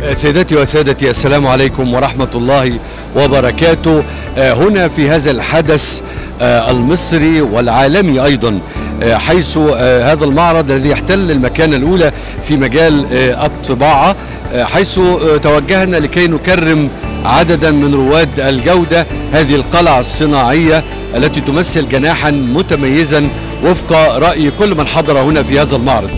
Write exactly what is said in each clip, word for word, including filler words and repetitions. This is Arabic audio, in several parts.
سيداتي وسادتي، السلام عليكم ورحمة الله وبركاته. هنا في هذا الحدث المصري والعالمي أيضا، حيث هذا المعرض الذي يحتل المكانة الأولى في مجال الطباعة، حيث توجهنا لكي نكرم عددا من رواد الجودة هذه القلعة الصناعية التي تمثل جناحا متميزا وفق رأي كل من حضر هنا في هذا المعرض.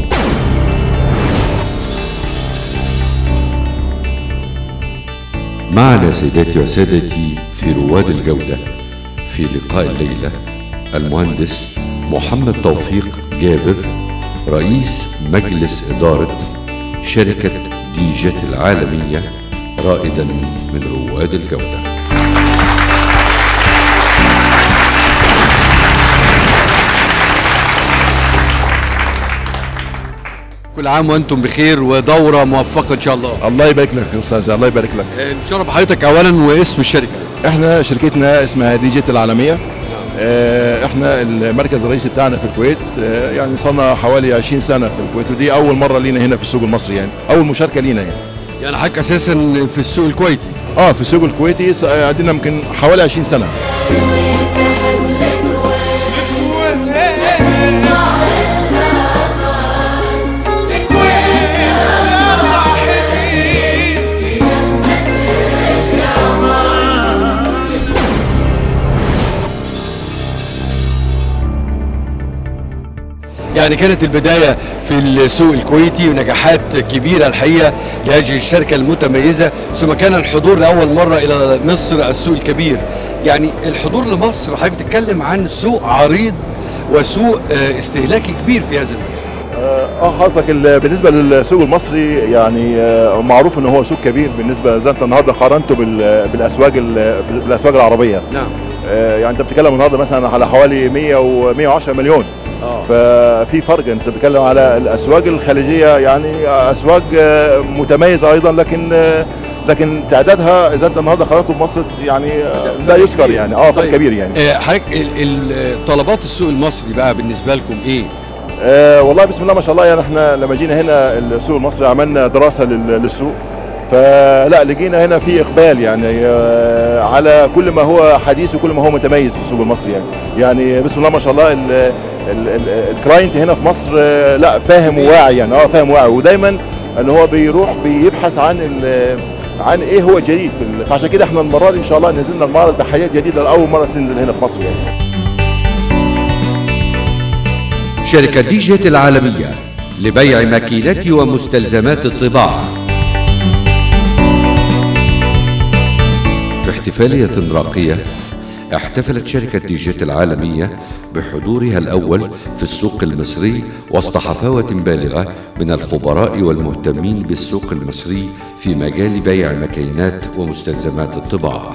معنا سيداتي وسادتي في رواد الجودة في لقاء الليلة المهندس محمد توفيق جابر، رئيس مجلس إدارة شركة دي جيت العالمية، رائدا من رواد الجودة. كل عام وانتم بخير ودورة موفقة ان شاء الله. الله يبارك لك يا استاذ، الله يبارك لك. نشرف بحضرتك اولا واسم الشركة. احنا شركتنا اسمها دي جيت العالمية. اه احنا المركز الرئيسي بتاعنا في الكويت، اه يعني صرنا حوالي عشرين سنة في الكويت، ودي اول مرة لينا هنا في السوق المصري، يعني اول مشاركة لينا يعني. يعني حضرتك اساسا في السوق الكويتي؟ اه في السوق الكويتي عندنا يمكن حوالي عشرين سنة. يعني كانت البداية في السوق الكويتي ونجاحات كبيرة الحقيقة لهذه الشركة المتميزة، ثم كان الحضور لأول مرة إلى مصر السوق الكبير. يعني الحضور لمصر حضرتك بتتكلم عن سوق عريض وسوق استهلاكي كبير في هذا المجال. اه حضرتك بالنسبة للسوق المصري يعني معروف ان هو سوق كبير بالنسبة زي انت النهارده قارنته بالاسواق بالاسواق العربية. نعم. يعني انت بتتكلم النهارده مثلا على حوالي مية ومية وعشرة مليون. أوه. ففي فرق، انت بتتكلم على الاسواق الخليجيه يعني اسواق متميزه ايضا، لكن لكن تعدادها اذا انت النهارده قارنته بمصر يعني لا يذكر يعني اه فرق طيب. كبير يعني. حضرتك طلبات السوق المصري بقى بالنسبه لكم ايه؟ آه والله بسم الله ما شاء الله، يعني احنا لما جينا هنا السوق المصري عملنا دراسه للسوق، فلا لقينا هنا في اقبال يعني على كل ما هو حديث وكل ما هو متميز في السوق المصري يعني. يعني بسم الله ما شاء الله الكلاينت هنا في مصر لا فاهم وواعي يعني اه فاهم وواعي، ودايما ان هو بيروح بيبحث عن عن ايه هو الجديد في، فعشان كده احنا المره دي ان شاء الله نزلنا المعرض بحاجات جديده لاول مره تنزل هنا في مصر يعني. شركة دي جيت العالمية لبيع ماكينات ومستلزمات الطباعة. في احتفالية راقية احتفلت شركة دي جيت العالمية بحضورها الأول في السوق المصري وسط حفاوة بالغة من الخبراء والمهتمين بالسوق المصري في مجال بيع ماكينات ومستلزمات الطباعة.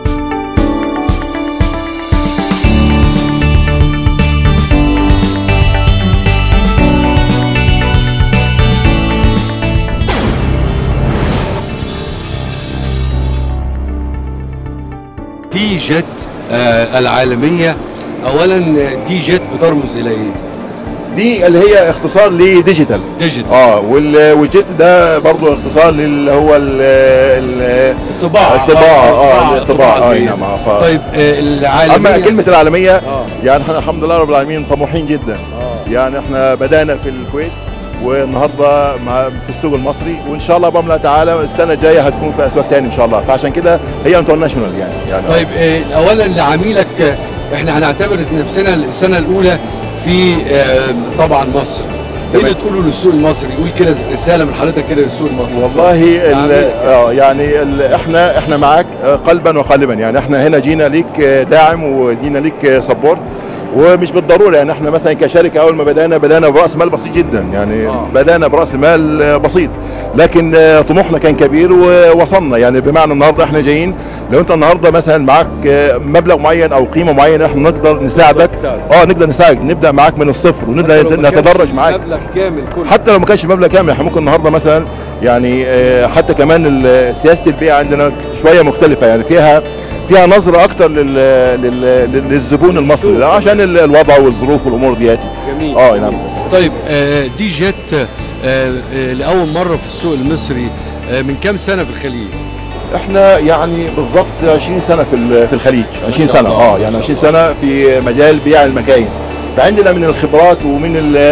دي جيت آه العالمية، اولا دي جيت بترمز الى ايه؟ دي اللي هي اختصار لديجيتال. ديجيتال اه والجيت ده برضه اختصار اللي هو الطباعة. الطباعة اه الطباعة اه نعم. طيب آه العالمية، اما كلمة العالمية آه. يعني احنا الحمد لله رب العالمين طموحين جدا. آه. يعني احنا بدأنا في الكويت والنهارده في السوق المصري، وان شاء الله بامر الله تعالى السنه الجايه هتكون في اسواق ثانيه ان شاء الله، فعشان كده هي انترناشونال يعني, يعني طيب آه اولا لعميلك، احنا هنعتبر نفسنا السنه الاولى في آه طبعا مصر، ايه اللي تقوله للسوق المصري؟ قول كده رساله من حضرتك كده للسوق المصري. والله اه يعني ال احنا احنا معاك قلبا وقالبا، يعني احنا هنا جينا ليك داعم وجينا ليك سبورت، ومش بالضروره يعني احنا مثلا كشركه اول ما بدانا بدانا براس مال بسيط جدا يعني. آه. بدانا براس مال بسيط، لكن طموحنا كان كبير ووصلنا يعني. بمعنى النهارده احنا جايين، لو انت النهارده مثلا معاك مبلغ معين او قيمه معينه احنا نقدر نساعدك. اه نقدر نساعدك، نبدا معاك من الصفر ونبدا نتدرج معاك. مبلغ كامل كله. حتى لو ما كانش مبلغ كامل احنا ممكن النهارده مثلا يعني حتى كمان سياسه البيع عندنا شويه مختلفه يعني، فيها فيها نظره اكتر لل... لل... للزبون المصري ده عشان الوضع والظروف والامور دياتي. جميل. اه نعم. طيب دي جيت لاول مره في السوق المصري من كام سنه في الخليج؟ احنا يعني بالظبط عشرين سنه في في الخليج، عشرين سنه اه يعني عشرين سنه في مجال بيع المكاين. فعندنا من الخبرات ومن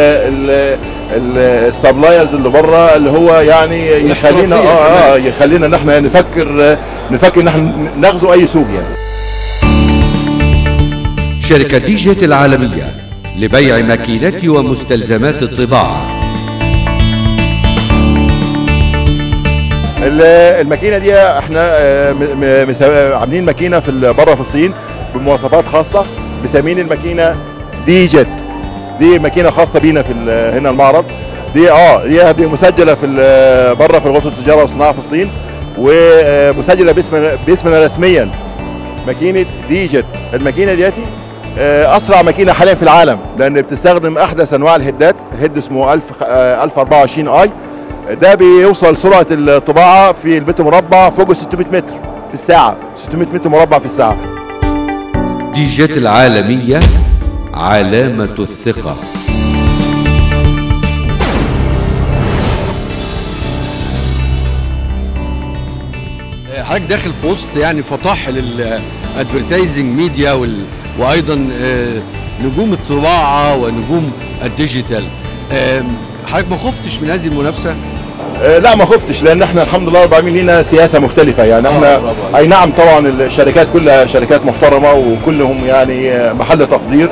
السبلايرز اللي بره اللي هو يعني يخلينا اه اه يخلينا ان احنا نفكر نفكر ان احنا نغزو اي سوق يعني. شركة ديجيت العالمية لبيع ماكينات ومستلزمات الطباعة. الماكينه دي احنا عاملين ماكينه في بره في الصين بمواصفات خاصه، مسمين الماكينه ديجيت. دي ماكينه خاصه بينا في هنا المعرض. دي اه دي, دي مسجله في بره في غرفه التجاره والصناعه في الصين، ومسجله باسمنا باسمنا رسميا ماكينه ديجيت. الماكينه دياتي اسرع ماكينه حاليا في العالم، لان بتستخدم احدث انواع الهدات، هيد اسمه ألف وأربعة وعشرين اي. ده بيوصل سرعه الطباعه في المتر مربع فوق ستمائة متر في الساعه، ستمائة متر مربع في الساعه. ديجيت العالميه علامه الثقه. حضرتك داخل في وسط يعني فطاحل الادفرتايزنج ميديا وال... وايضا نجوم الطباعه ونجوم الديجيتال. حضرتك ما خفتش من هذه المنافسه؟ لا ما خفتش، لان احنا الحمد لله رب العالمين لنا سياسه مختلفه يعني. احنا اي نعم طبعا الشركات كلها شركات محترمه وكلهم يعني محل تقدير.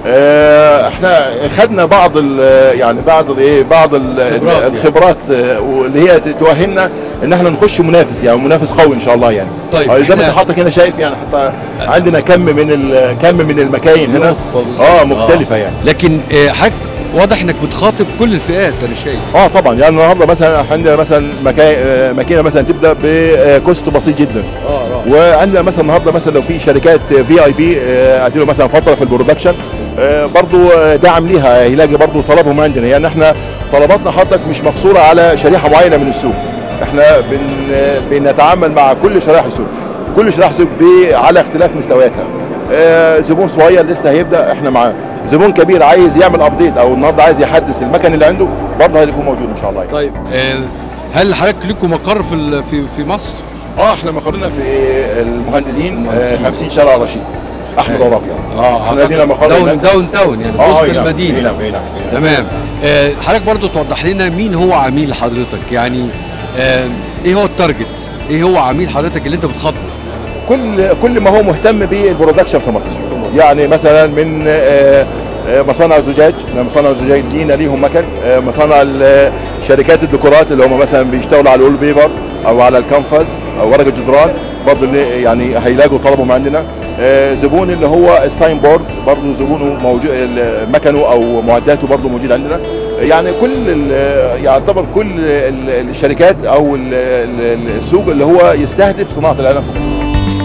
احنا خدنا بعض يعني بعض الايه بعض الخبرات اللي هي تؤهلنا ان احنا نخش منافس يعني منافس قوي ان شاء الله يعني. طيب زي ما انت حضرتك هنا شايف يعني حتى عندنا كم من كم من المكاين هنا اه مختلفه يعني. لكن حضرتك واضح انك بتخاطب كل الفئات انا شايف. اه طبعا يعني النهارده مثلا عندنا مثلا ماكينه مثلا تبدا بكوست بسيط جدا. اه وعندنا مثلا النهارده مثلا لو في شركات في اي بي اديله مثلا فتره في البرودكشن برضو دعم ليها يلاقي برضو طلبهم عندنا يعني. احنا طلباتنا حضرتك مش مقصوره على شريحه معينه من السوق، احنا بن بنتعامل مع كل شرائح السوق، كل شرائح السوق على اختلاف مستوياتها. اه زبون صغير لسه هيبدا احنا معاه، زبون كبير عايز يعمل ابديت او النهارده عايز يحدث المكن اللي عنده برضه هيكون موجود ان شاء الله يعني. طيب اه هل حضرتك لكم مقر في في في مصر؟ اه احنا مقرنا في المهندسين اه خمسين شارع رشيد احمد عرابي يعني. اه احنا لينا مقر داون داون تاون يعني في آه وسط المدينه. نعم نعم تمام. آه حضرتك برضه توضح لنا مين هو عميل حضرتك يعني. آه ايه هو التارجت؟ ايه هو عميل حضرتك اللي انت بتخاطبه؟ كل كل ما هو مهتم بالبرودكشن في مصر يعني. مثلا من آه مصانع الزجاج، مصانع الزجاج لينا ليهم مكن. مصانع شركات الديكورات اللي هم مثلا بيشتغلوا على الول بيبر او على الكنفاز او ورق الجدران برضه يعني هيلاقوا طلبهم عندنا. زبون اللي هو الساين بورد برضه زبونه موجود، مكنه او معداته برضه موجود عندنا يعني. كل يعتبر كل الشركات او السوق اللي هو يستهدف صناعه الاعلام في مصر.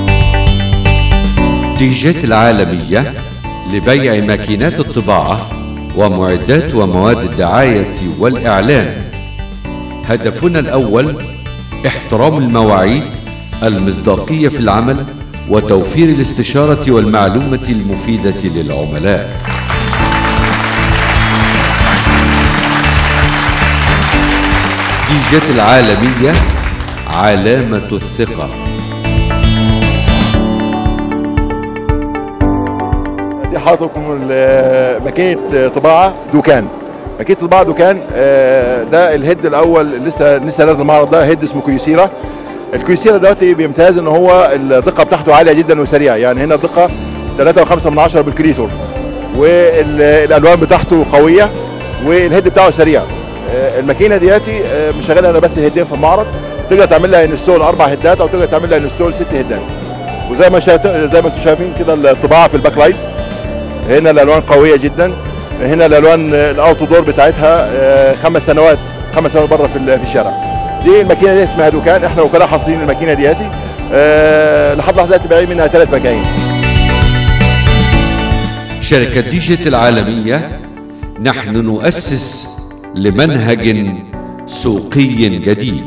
ديجيت العالميه لبيع ماكينات الطباعة ومعدات ومواد الدعاية والإعلان. هدفنا الأول احترام المواعيد، المصداقية في العمل، وتوفير الاستشارة والمعلومة المفيدة للعملاء. ديجيت العالمية علامة الثقة. دي حاططكم ماكينه طباعه دوكان. ماكينه طباعه دوكان ده الهيد الاول لسه لسه نازل المعرض. ده هيد اسمه كيوسيرا. الكيوسيرا دلوقتي بيمتاز ان هو الدقه بتاعته عاليه جدا وسريعه يعني. هنا الدقه ثلاثة وخمسة من عشرة بالكريتور، والالوان بتاعته قويه والهيد بتاعه سريع. الماكينه دياتي مشغلها انا بس هيدين في المعرض، تقدر تعمل لها انستول اربع هيدات او تقدر تعمل لها انستول ست هيدات. وزي ما شايف زي ما انتم شايفين كده الطباعه في الباك لايت، هنا الالوان قويه جدا. هنا الالوان الاوتو دور بتاعتها خمس سنوات خمس سنوات بره في في الشارع. دي الماكينه دي اسمها دوكان، احنا وكلاء حاصلين الماكينه دياتي. أه لحد لحظه بايعين منها ثلاث مكاين. شركه ديجيت العالميه نحن نؤسس لمنهج سوقي جديد.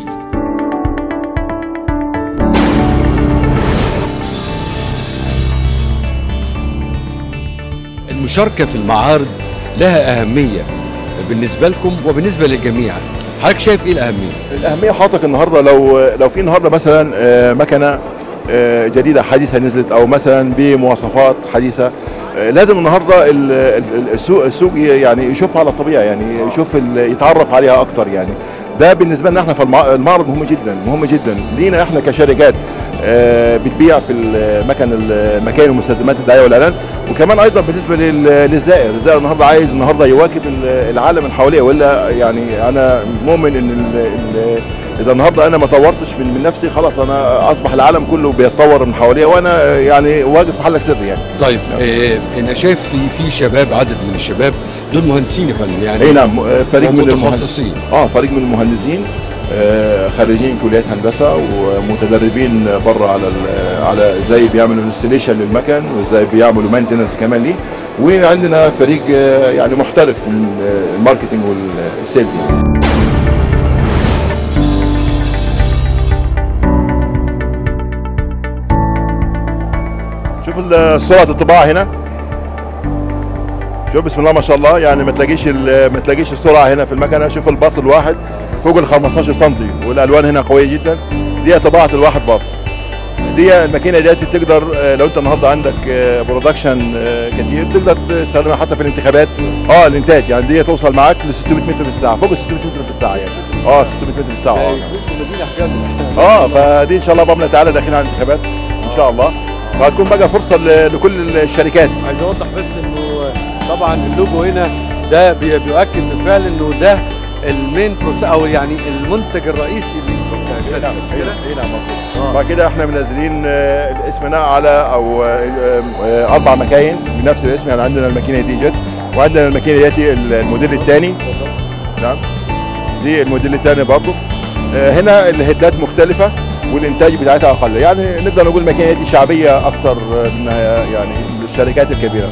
المشاركة في المعارض لها أهمية بالنسبة لكم وبالنسبة للجميع. حضرتك شايف ايه الاهميه؟ الاهميه حضرتك النهارده لو لو في النهارده مثلا آه، مكنه آه، جديده حديثه نزلت او مثلا بمواصفات حديثه، آه، لازم النهارده ال- ال- السوق السوق يعني يشوفها على الطبيعه، يعني يشوف ال- يتعرف عليها اكتر. يعني ده بالنسبه لنا احنا في المع- المعرض مهم جدا، مهم جدا لينا احنا كشركات آه، بتبيع في المكن المكاين ومستلزمات الدعايه والاعلان، وكمان ايضا بالنسبه لل- للزائر. الزائر النهارده عايز النهارده يواكب ال- العالم من حواليه، والا يعني انا مؤمن ان ال- ال- اذا النهارده انا ما طورتش من من نفسي خلاص انا اصبح العالم كله بيتطور من حواليه وانا يعني واقف محلك سري يعني. طيب آه انا شايف في في شباب، عدد من الشباب دول مهندسين يا فندم يعني. اي نعم، فريق من متخصصين. اه فريق من المهندسين آه خريجين كليات هندسه ومتدربين بره على ال- على ازاي بيعملوا انستليشن للمكن وازاي بيعملوا مينتنس كمان ليه، وعندنا فريق آه يعني محترف من آه الماركتنج والسيلز يعني. شوف ال- سرعه الطباعه هنا، شوف بسم الله ما شاء الله، يعني ما تلاقيش ال- ما تلاقيش السرعه هنا في المكنه. شوف الباص الواحد فوق ال خمستاشر سم، والالوان هنا قويه جدا. دي طباعه الواحد باص. دي الماكينه ديت تقدر آه، لو انت النهارده عندك برودكشن كتير تقدر تستخدمها حتى في الانتخابات. اه الانتاج يعني دي توصل معاك ل ستمية متر في الساعه، فوق ال ستمية متر في الساعه يعني. اه ستمية متر في الساعه. اه اه فدي ان شاء الله باذن تعالى داخلين على الانتخابات ان شاء الله، وهتكون بقى فرصه ل- لكل الشركات. عايز اوضح بس انه طبعا اللوجو هنا ده بي- بيؤكد بالفعل انه ده المين بروسيس او يعني المنتج الرئيسي اي نعم للمنتج. اي نعم مظبوط. بعد كده احنا منزلين آه، اسمنا على او آه، آه، اربع مكاين بنفس الاسم، يعني عندنا الماكينه دي جت، وعندنا الماكينه دياتي الموديل الثاني. نعم دي الموديل الثاني برضه. آه، هنا الهدات مختلفه والانتاج بتاعتها اقل، يعني نقدر نقول الماكينه دي شعبيه اكتر منها يعني الشركات الكبيره.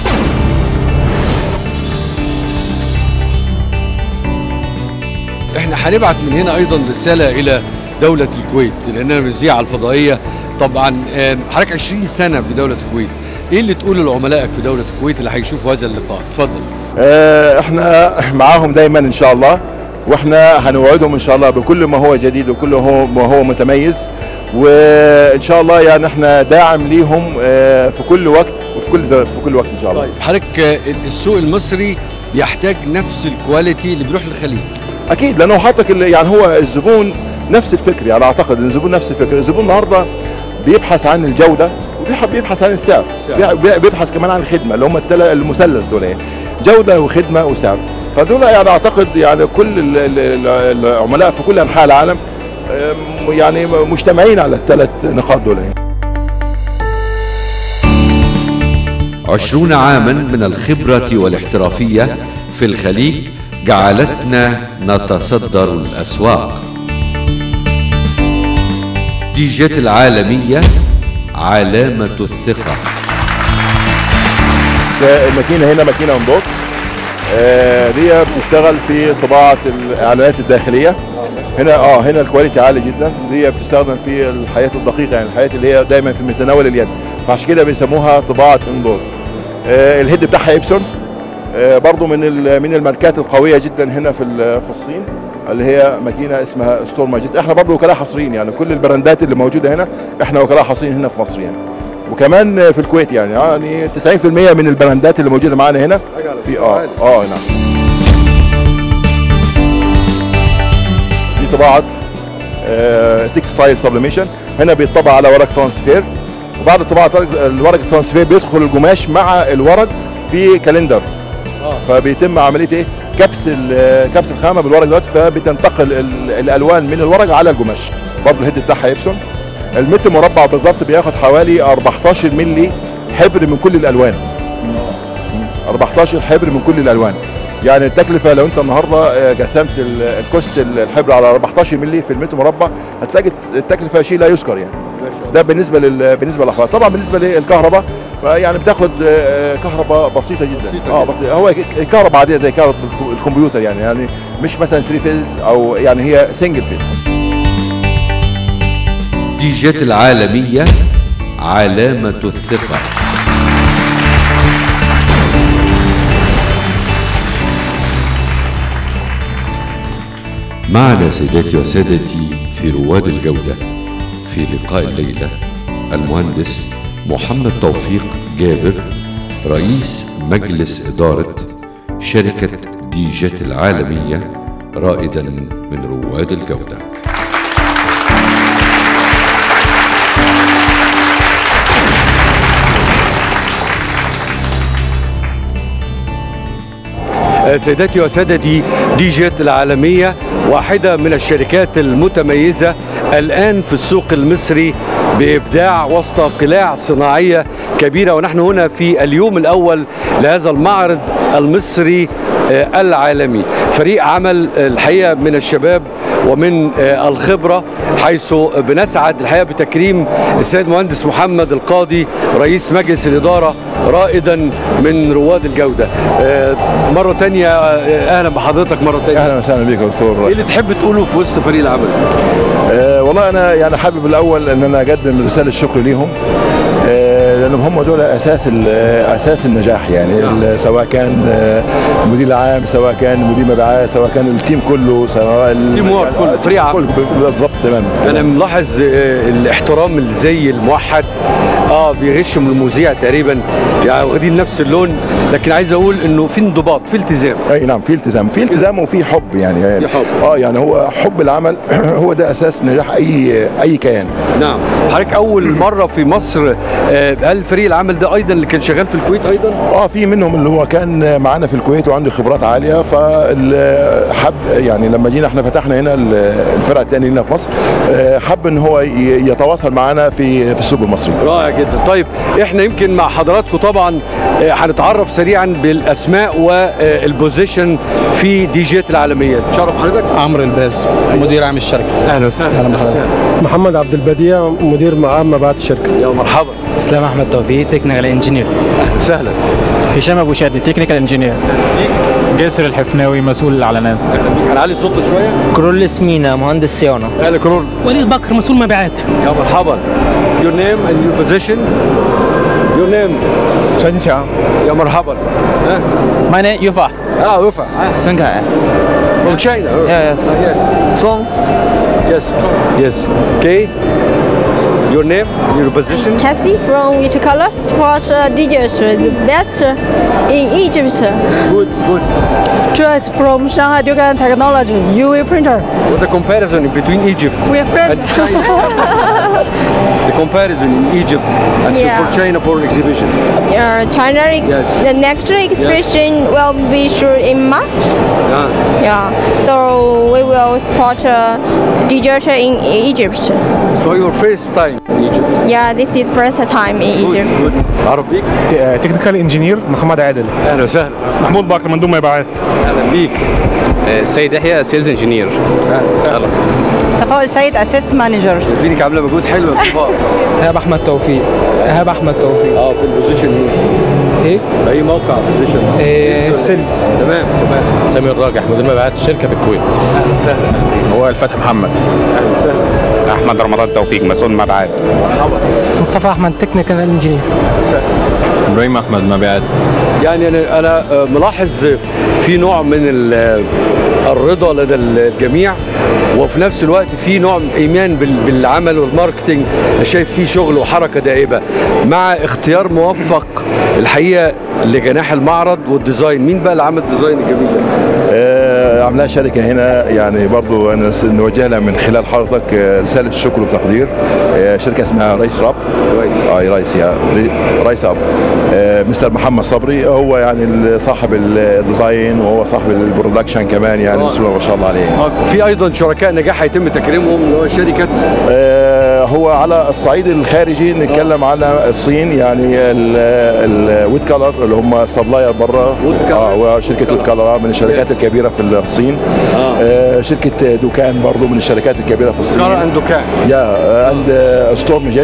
احنا هنبعت من هنا ايضا رساله الى دوله الكويت لاننا بنذيع على الفضائيه. طبعا آم، حضرتك عشرين سنه في دوله الكويت، ايه اللي تقوله لعملائك في دوله الكويت اللي هيشوفوا هذا اللقاء؟ اتفضل. آه، احنا معاهم دايما ان شاء الله، واحنا هنوعدهم ان شاء الله بكل ما هو جديد وكل هو ما هو متميز، وان شاء الله يعني احنا داعم ليهم آه، في كل وقت وفي كل زي- في كل وقت ان شاء الله. طيب حضرتك آه، السوق المصري بيحتاج نفس الكواليتي اللي بيروح للخليج. اكيد لانه حاطك ال- يعني هو الزبون نفس الفكر، يعني اعتقد ان الزبون نفس الفكر. الزبون النهارده بيبحث عن الجوده وبيبحث عن السعر، السعر. بي- بيبحث كمان عن الخدمه اللي هم التلا- المثلث دول يعني جوده وخدمه وسعر. فدول يعني اعتقد يعني كل ال- ال- ال- العملاء في كل انحاء العالم أم، يعني مجتمعين على الثلاث نقاط دول يعني. عشرون عاما من الخبرة والاحترافية في الخليج جعلتنا نتصدر الأسواق. ديجات العالمية علامة الثقة. الماكينه هنا ماكينه اندوت، آه، دي بتشتغل في طباعه الاعلانات الداخليه. هنا اه هنا الكواليتي عالي جدا، دي بتستخدم في الحياه الدقيقه، يعني الحياه اللي هي دايما في متناول اليد، فعشان كده بيسموها طباعه اندور. آه، الهيد بتاعها ايبسون، آه، برضو من ال- من الماركات القويه جدا هنا في ال- في الصين، اللي هي ماكينه اسمها ستورم جيت. احنا برضو وكلاء حصريين، يعني كل البراندات اللي موجوده هنا احنا وكلاء حصريين هنا في مصر يعني، وكمان في الكويت يعني يعني تسعين في المية من البراندات اللي موجوده معانا هنا في اه اه نعم. دي طباعه تكستايل سبليميشن، هنا بيطبع على ورق ترانسفير، وبعد طباعه الورق الترانسفير بيدخل القماش مع الورق في كالندر، فبيتم عمليه ايه كبس ال- كبس الخامه بالورق دلوقتي، فبتنتقل ال- الالوان من الورق على القماش. برضه الهيد بتاعها ايبسون. المتر مربع بالظبط بياخد حوالي أربعتاشر مللي حبر من كل الالوان، أربعتاشر حبر من كل الالوان. يعني التكلفه لو انت النهارده آه، قسمت ال- الكوست الحبر على أربعتاشر مللي في المتر مربع هتلاقي التكلفه شيء لا يذكر يعني. ده بالنسبه لل بالنسبه للاحواض. طبعا بالنسبه للكهرباء يعني بتاخد آه، كهرباء بسيطه جدا. بسيطة اه جداً. بسيطة. هو كهرباء عاديه زي كهرباء الكمبيوتر يعني، يعني مش مثلا ثري فيز او يعني هي سنجل فيز. ديجات العالمية علامة الثقة. معنا سيداتي وسادتي في رواد الجودة في لقاء الليلة المهندس محمد توفيق جابر، رئيس مجلس إدارة شركة دي جيت العالمية، رائدا من رواد الجودة. سيداتي وسادتي، دي جيت العالمية واحدة من الشركات المتميزة الآن في السوق المصري بإبداع وسط قلاع صناعية كبيرة، ونحن هنا في اليوم الأول لهذا المعرض المصري العالمي. فريق عمل الحقيقة من الشباب ومن الخبرة، حيث بنسعد الحقيقة بتكريم السيد مهندس محمد القاضي رئيس مجلس الإدارة رائدا من رواد الجودة. مرة تانية أهلا بحضرتك مرة تانية. أهلا وسهلا بك يا دكتور. إيه اللي تحب تقوله في وسط فريق العمل؟ أه والله أنا يعني حابب الأول إن أنا أقدم رسالة الشكر ليهم، لأنهم هم دول أساس أساس النجاح، يعني نعم. سواء كان المدير العام، سواء كان مدير مبيعات، سواء كان التيم كله، سواء التيم ورك كله، فريق عمل بالضبط. تمام. أنا ملاحظ الاحترام الزي الموحد، اه بيغشوا من المذيع تقريبا، يعني واخدين نفس اللون، لكن عايز اقول انه في انضباط، في التزام. اي نعم، في التزام، في التزام وفي حب، يعني في حب. اه يعني هو حب العمل هو ده اساس نجاح اي اي كيان. نعم. حضرتك اول مره في مصر، هل فريق العمل ده ايضا اللي كان شغال في الكويت ايضا؟ اه في منهم اللي هو كان معانا في الكويت وعنده خبرات عاليه، فحب يعني لما جينا احنا فتحنا هنا الفرع الثاني هنا في مصر، حب ان هو يتواصل معنا في في السوق المصري. رائع جدا. طيب احنا يمكن مع حضراتكم طبعا هنتعرف سريعا بالاسماء والبوزيشن في دي جيت العالميه. تشرف حضرتك. عمرو الباز، مدير عام الشركه. اهلا وسهلا. اهلا بحضرتك. محمد عبد البديع، مدير عام مبيعات الشركه. يا مرحبا. اسلام احمد توفيق، تكنيكال انجينير. اهلا وسهلا. هشام ابو شادي، تكنيكال انجينير. جاسر الحفناوي، مسؤول الاعلانات. اهلا بيك. هنعلي صوتك شويه. كرول اسمينا، مهندس صيانه. اهلا كرول. وليد بكر، مسؤول مبيعات. يا مرحبا. Your name and your position. Your name. شنشا. يا مرحبا. ها. My name يوفا. اه يوفا. سنغهاي. From China. Yeah, yes. Uh, yes. Song. Yes. Yes. Okay. Your name, your position? Cassie from Whitcolor, support uh, D J is the best in Egypt. Good, good. Joyce from Shanghai Dugan Technology, U V printer. What the comparison between Egypt we are friends. and China? The comparison in Egypt and Yeah. for China for exhibition. Uh, China, ex Yes. the next exhibition yes. will be sure in March. Yeah. Yeah. So we will support uh, D J in Egypt. So your first time in Egypt? Yeah, this is first time in Good, Egypt. good. عربيك؟ تكنيكال انجينير محمد عادل. اهلا وسهلا. محمود بكر، مندوب مبيعات. اهلا بيك. سيد يحيى، سيلز انجينير. اهلا وسهلا. صفاء السيد، اسيست مانجر. شايفينك عامله مجهود حلو يا صفاء. ايهاب احمد توفيق. ايهاب احمد توفيق. اه في البوزيشن ايه؟ ايه؟ في اي موقع بوزيشن؟ إيه سيلز. تمام تمام. سمير راجح، مدير مبيعات الشركه في الكويت. اهلا وسهلا. هو الفتح محمد. اهلا وسهلا. احمد رمضان توفيق، مسؤول مبيعات. مرحبا. مصطفى احمد، تكنيكال انجينير. ابراهيم احمد، مبيعات. يعني انا انا ملاحظ في نوع من الرضا لدى الجميع، وفي نفس الوقت في نوع من ايمان بالعمل والماركتينج. شايف فيه شغل وحركه دائبه مع اختيار موفق الحقيقه لجناح المعرض والديزاين. مين بقى اللي عمل الديزاين الجميل ده؟ آه عملها شركه هنا، يعني برضو انا نوجه لها من خلال حضرتك رساله شكر وتقدير. آه شركه اسمها رايس راب. رايس. اه رايس يا رايس اب. آه مستر محمد صبري هو يعني صاحب الديزاين وهو صاحب البرودكشن كمان، يعني بسم الله ما شاء الله عليه. في ايضا شركاء نجاح هيتم تكريمهم اللي هو شركه آه هو على الصعيد الخارجي نتكلم على الصين، يعني الويت كالر اللي هم سبلاير بره. اه وشركه ويت كالر من الشركات الكبيره في الصين. آه. آه شركه دوكان برضو من الشركات الكبيره في الصين. دوكان. يا عند ستورم جيت،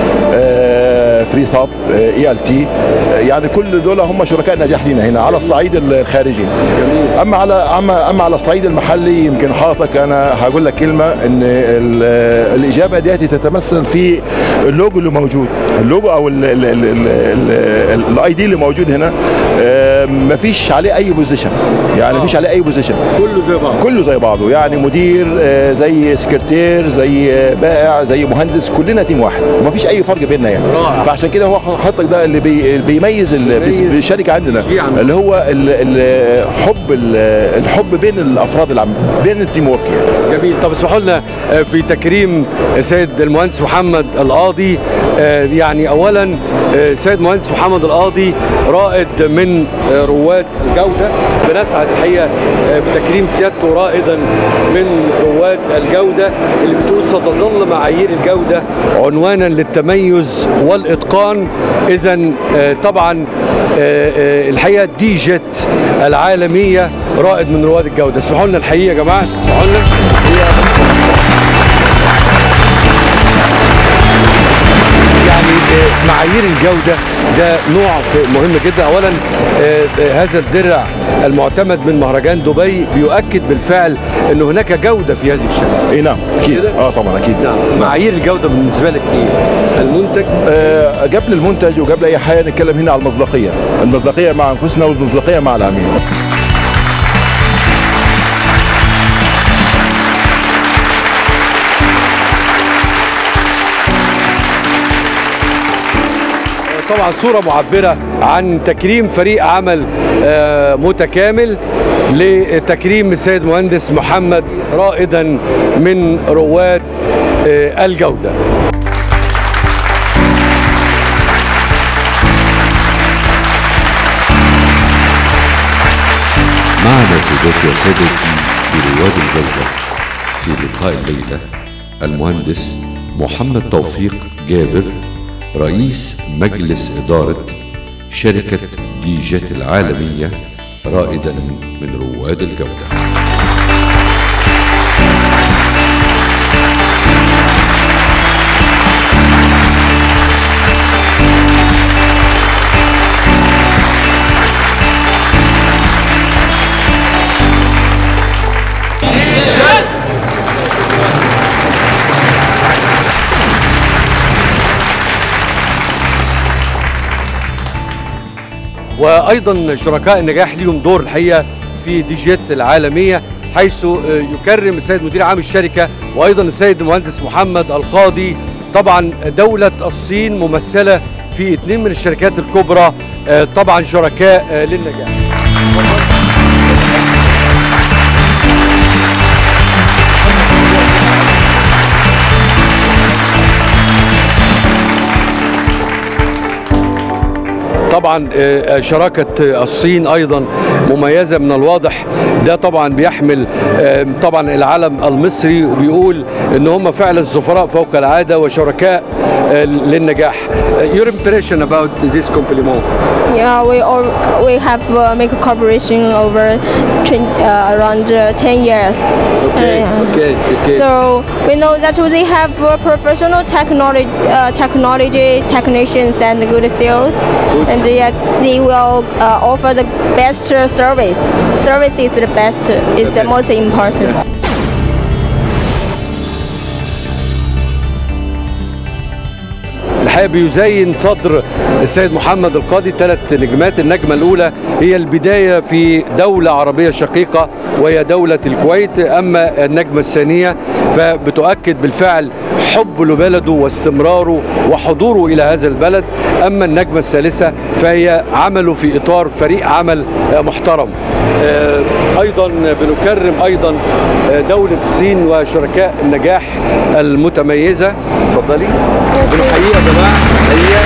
آه فري صاب، اي ال تي، يعني كل دول هم شركاء نجاح لنا هنا على الصعيد الخارجي. اما على اما اما على الصعيد المحلي يمكن حضرتك انا هقول لك كلمه ان الاجابه دياتي تتمثل في اللوجو اللي موجود. اللوجو او الاي دي اللي موجود هنا ما فيش عليه اي بوزيشن، يعني ما فيش عليه اي بوزيشن، كله زي بعضه كله زي بعضه، يعني مدير زي سكرتير زي بائع زي مهندس، كلنا تيم واحد وما فيش اي فرق بيننا يعني. رائع. فعشان كده هو حط لك ده اللي بي بيميز الشركه عندنا، اللي هو الحب الحب بين الافراد العام، بين التيم ورك يعني. جميل. طب اسمحوا لنا في تكريم السيد المهندس محمد القاضي، يعني اولا السيد المهندس محمد القاضي رائد من رواد الجوده، بنسعد الحقيقه بتكريم سيادته رائدا من رواد الجوده اللي بتقول ستظل معايير الجوده عنوانا للتميز والاتقان. اذا طبعا الحقيقه دي جيت العالميه رائد من رواد الجوده. اسمحوا لنا الحقيقه يا جماعه، اسمحوا لنا. يعني معايير الجوده ده نوع مهم جدا. اولا هذا الدرع المعتمد من مهرجان دبي بيؤكد بالفعل ان هناك جوده في هذه الشركه. اي نعم اكيد. اه طبعا اكيد. نعم. معايير الجوده بالنسبه لك ايه؟ المنتج آه قبل المنتج وقبل اي حاجه نتكلم هنا على المصداقيه، المصداقيه مع انفسنا والمصداقيه مع العميل. طبعا صورة معبرة عن تكريم فريق عمل متكامل لتكريم السيد مهندس محمد رائدا من رواد الجودة. معنا سيداتي وسادتي برواد الجودة في لقاء الليلة المهندس محمد توفيق جابر، رئيس مجلس إدارة شركة دي جيت العالمية رائدا من رواد الجودة. وايضا شركاء النجاح ليهم دور الحقيقه في دي جيت العالميه، حيث يكرم السيد مدير عام الشركه وايضا السيد المهندس محمد القاضي. طبعا دوله الصين ممثله في اثنين من الشركات الكبرى، طبعا شركاء للنجاح. طبعا شراكة الصين أيضا مميزة من الواضح، ده طبعا بيحمل طبعا العلم المصري وبيقول إن هم فعلا سفراء فوق العادة وشركاء للنجاح. Your impression about this compliment? Yeah, we all, we have uh, make a cooperation over uh, around uh, ten years. Okay, uh, okay, okay. So we know that they have uh, professional technology, uh, technology technicians and good sales, good. and they, they will uh, offer the best service. Service is the best, is the, the most important. Yes. الحقيقة بيزين صدر السيد محمد القاضي ثلاث نجمات. النجمة الأولى هي البداية في دولة عربية شقيقة وهي دولة الكويت، أما النجمة الثانية فبتؤكد بالفعل حبه لبلده واستمراره وحضوره إلى هذا البلد، أما النجمة الثالثة فهي عمله في إطار فريق عمل محترم. أيضا بنكرم أيضا دولة الصين وشركاء النجاح المتميزة. اتفضلي. بنحييها يا جماعة، هي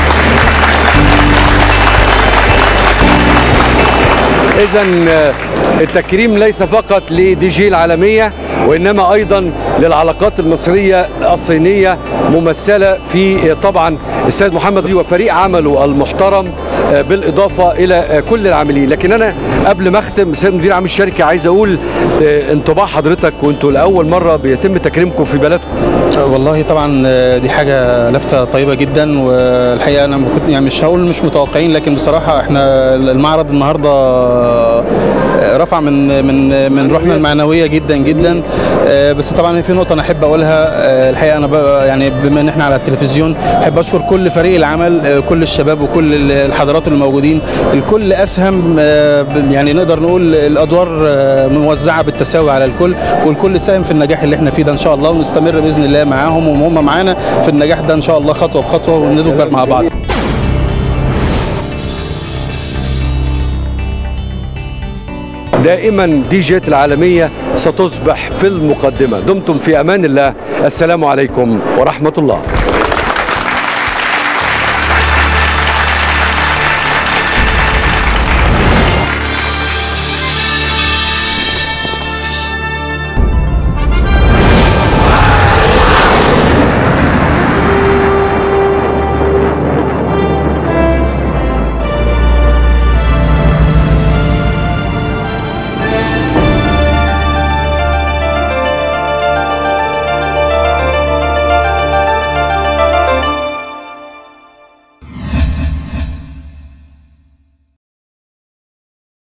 إذا التكريم ليس فقط لدي جي العالمية وإنما أيضا للعلاقات المصرية الصينية ممثلة في طبعا السيد محمد وفريق عمله المحترم بالإضافة إلى كل العاملين. لكن أنا قبل ما أختم سيد مدير عام الشركة عايز أقول انطباع حضرتك وأنتوا لأول مرة بيتم تكريمكم في بلدكم. والله طبعا دي حاجة لفتة طيبة جدا، والحقيقة أنا كنت يعني مش هقول مش متوقعين، لكن بصراحة احنا المعرض النهاردة رفع من من من روحنا المعنوية جدا جدا، بس طبعا في نقطه انا احب اقولها. الحقيقه انا بقى يعني بما ان احنا على التلفزيون احب اشكر كل فريق العمل، كل الشباب وكل الحضارات الموجودين، الكل اسهم، يعني نقدر نقول الادوار موزعه بالتساوي على الكل، والكل ساهم في النجاح اللي احنا فيه ده ان شاء الله، ونستمر باذن الله معاهم وهم معانا في النجاح ده ان شاء الله خطوه بخطوه، ونكبر مع بعض. دائما دي جيت العالمية ستصبح في المقدمة. دمتم في أمان الله. السلام عليكم ورحمة الله.